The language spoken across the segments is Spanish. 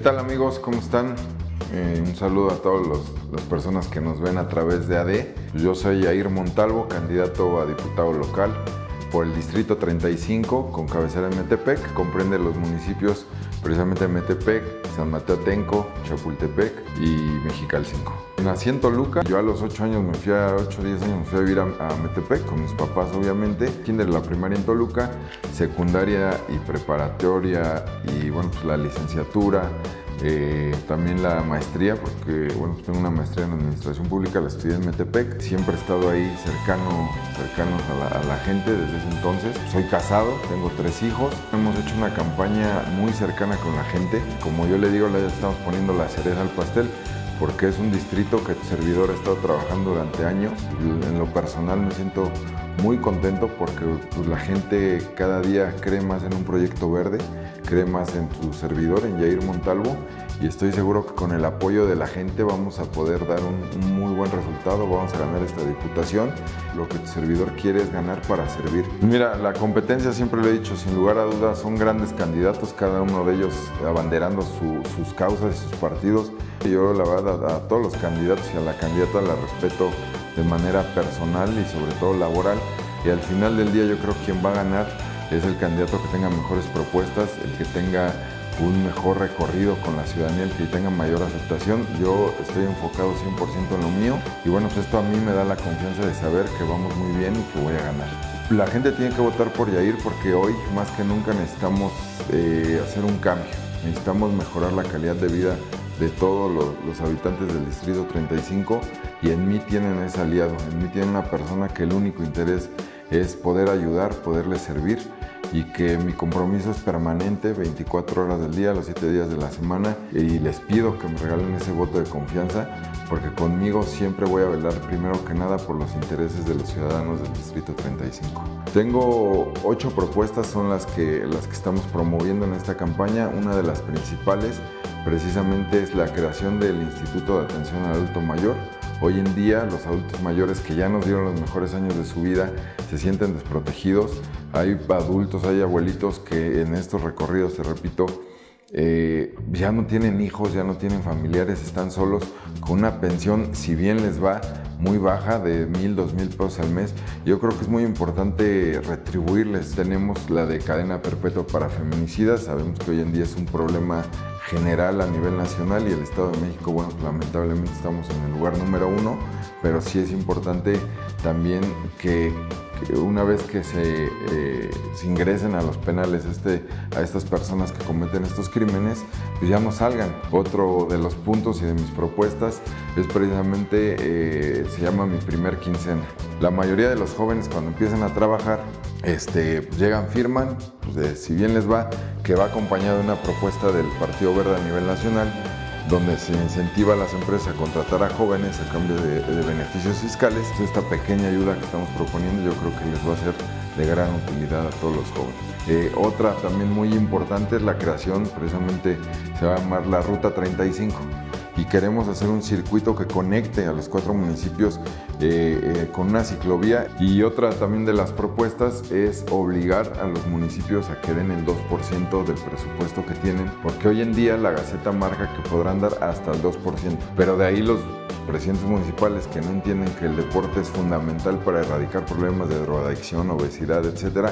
tal amigos? ¿Cómo están? Un saludo a todas las personas que nos ven a través de AD. Yo soy Yair Montalvo, candidato a diputado local por el Distrito 35 con cabecera en Metepec. Comprende los municipios precisamente Metepec, San Mateo Atenco, Chapultepec y Mexicalcingo. Nací en Toluca. Yo a los 8 o 10 años me fui a vivir a Metepec con mis papás, obviamente. Kinder, la primaria en Toluca, secundaria y preparatoria y bueno, pues la licenciatura. También la maestría, porque bueno, tengo una maestría en administración pública, la estudié en Metepec. Siempre he estado ahí cercanos a la gente desde ese entonces. Soy casado, tengo 3 hijos. Hemos hecho una campaña muy cercana con la gente. Como yo le digo, le estamos poniendo la cereza al pastel, porque es un distrito que tu servidor ha estado trabajando durante años. En lo personal me siento muy contento porque pues, la gente cada día cree más en un proyecto verde, cree más en tu servidor, en Yair Montalvo, y estoy seguro que con el apoyo de la gente vamos a poder dar un muy buen resultado, vamos a ganar esta diputación. Lo que tu servidor quiere es ganar para servir. Mira, la competencia, siempre lo he dicho, sin lugar a dudas son grandes candidatos, cada uno de ellos abanderando sus causas y sus partidos. Yo la verdad a todos los candidatos y a la candidata la respeto de manera personal y sobre todo laboral, y al final del día yo creo que quien va a ganar es el candidato que tenga mejores propuestas, el que tenga un mejor recorrido con la ciudadanía, el que tenga mayor aceptación. Yo estoy enfocado 100% en lo mío y bueno, pues esto a mí me da la confianza de saber que vamos muy bien y que voy a ganar. La gente tiene que votar por Yair porque hoy más que nunca necesitamos hacer un cambio, necesitamos mejorar la calidad de vida de todos los habitantes del Distrito 35 y en mí tienen ese aliado, en mí tienen una persona que el único interés es poder ayudar, poderles servir, y que mi compromiso es permanente, 24 horas del día, los 7 días de la semana, y les pido que me regalen ese voto de confianza porque conmigo siempre voy a velar primero que nada por los intereses de los ciudadanos del Distrito 35. Tengo 8 propuestas, son las que estamos promoviendo en esta campaña. Una de las principales precisamente es la creación del Instituto de Atención al Adulto Mayor. Hoy en día los adultos mayores que ya nos dieron los mejores años de su vida se sienten desprotegidos. Hay adultos, hay abuelitos que en estos recorridos, te repito, ya no tienen hijos, ya no tienen familiares, están solos con una pensión, si bien les va muy baja, de 1,000, 2,000 pesos al mes. Yo creo que es muy importante retribuirles. Tenemos la de cadena perpetua para feminicidas, sabemos que hoy en día es un problema general a nivel nacional y el Estado de México, bueno, lamentablemente estamos en el lugar número 1, pero sí es importante también que una vez que se ingresen a los penales a estas personas que cometen estos crímenes, pues ya no salgan. Otro de los puntos y de mis propuestas es precisamente, se llama Mi Primer Quincena. La mayoría de los jóvenes cuando empiezan a trabajar, pues llegan, firman, pues si bien les va, que va acompañado de una propuesta del Partido Verde a nivel nacional, donde se incentiva a las empresas a contratar a jóvenes a cambio de beneficios fiscales. Esta pequeña ayuda que estamos proponiendo yo creo que les va a ser de gran utilidad a todos los jóvenes. Otra también muy importante es la creación, precisamente se va a llamar la Ruta 35, y queremos hacer un circuito que conecte a los 4 municipios con una ciclovía. Y otra también de las propuestas es obligar a los municipios a que den el 2% del presupuesto que tienen, porque hoy en día la Gaceta marca que podrán dar hasta el 2%, pero de ahí los presidentes municipales que no entienden que el deporte es fundamental para erradicar problemas de drogadicción, obesidad, etcétera,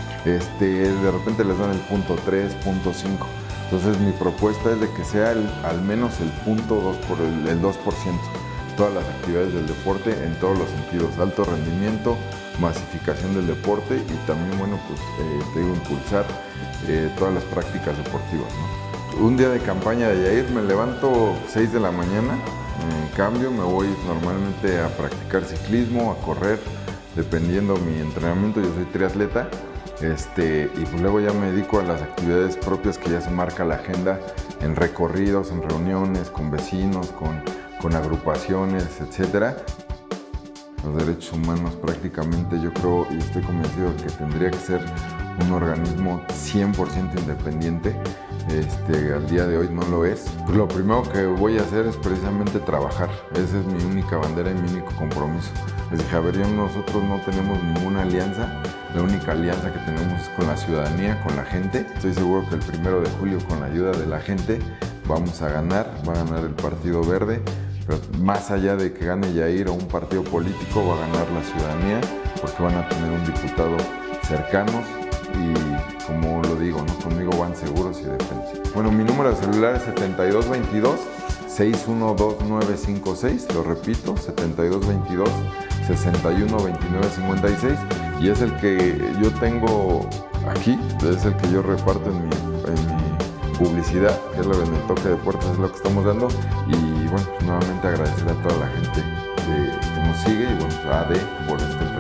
de repente les dan el 0.3, 0.5. Entonces mi propuesta es de que sea al menos el 2%, todas las actividades del deporte en todos los sentidos, alto rendimiento, masificación del deporte y también, bueno, pues impulsar todas las prácticas deportivas, ¿no? Un día de campaña de Yair me levanto 6 de la mañana, en cambio me voy normalmente a practicar ciclismo, a correr, dependiendo mi entrenamiento, yo soy triatleta. Y pues luego ya me dedico a las actividades propias que ya se marca la agenda en recorridos, en reuniones con vecinos, con agrupaciones, etcétera. Los derechos humanos prácticamente yo creo y estoy convencido de que tendría que ser un organismo 100% independiente. Al día de hoy no lo es. Pues lo primero que voy a hacer es precisamente trabajar. Esa es mi única bandera y mi único compromiso. Les dije, a ver, nosotros no tenemos ninguna alianza. La única alianza que tenemos es con la ciudadanía, con la gente. Estoy seguro que el 1 de julio, con la ayuda de la gente, vamos a ganar, va a ganar el Partido Verde, pero más allá de que gane Yair o un partido político, va a ganar la ciudadanía, porque van a tener un diputado cercanos y, como lo digo, ¿no? Conmigo van seguros y defensivos. Bueno, mi número de celular es 7222-612956, lo repito, 7222-612956, y es el que yo tengo aquí, es el que yo reparto en mi publicidad, que es lo que me toque de puertas, es lo que estamos dando. Y bueno, pues nuevamente agradecer a toda la gente que nos sigue y bueno, a AD por esta entrevista.